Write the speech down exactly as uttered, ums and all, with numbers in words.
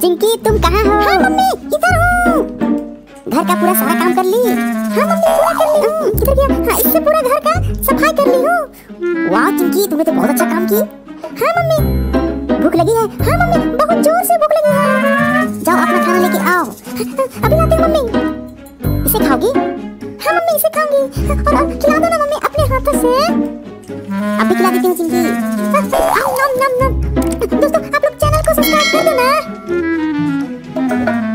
चिंकी तुम कहाँ हो? हाँ मम्मी इधर हूँ। घर का पूरा सारा काम कर ली? हाँ मम्मी पूरा कर ली हूँ। किधर गया? हाँ इससे पूरा घर का सफाई कर ली हूँ। वाह चिंकी तुमने तो बहुत अच्छा काम की। हाँ मम्मी भूख लगी है? हाँ मम्मी बहुत जोर से भूख लगी है। जाओ अपना खाना लेके आओ। अभी लाती हूँ मम्मी। इसे खाओगी? हाँ मम्मी इसे खाऊंगी। और अब खिला दो ना मम्मी अपने हाथों से। अभी खिला देती हूँ चिंकी। नम नम नम। दोस्तों आप लोग चैनल को सब्सक्राइब कर दो ना।